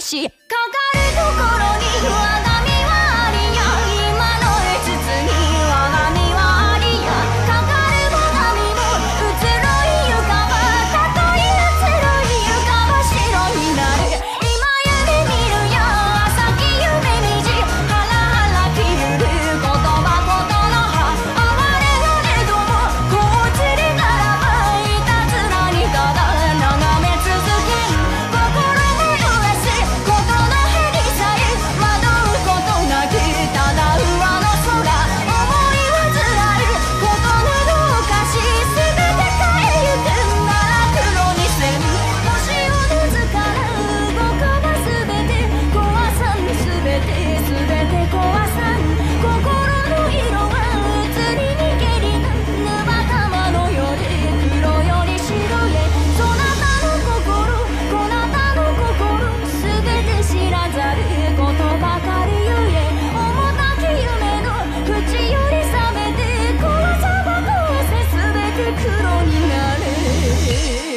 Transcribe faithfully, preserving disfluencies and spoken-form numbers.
しかかるところに我が身はありや今の絵筒に我が身はありやかかる我が身も移ろいゆかばたとえ移ろいゆかば白になる今夢見るや朝き夢みじハラハラきゆる言葉ことの葉哀れのれどもこうつりならばいたずらにただ眺め続け心も揺らすことのへりさえ惑うことなくただ上の空思い煩うことなどおかしすべて変えゆくんなら黒に線星を自ら動かばすべて壊さんすべてすべて壊さん心の色は移りにけりな沼玉のようで黒より白へそなたの心こなたの心すべて知らざることばかりゆえ重たき夢の淵より覚めて壊さば壊せすべて黒になる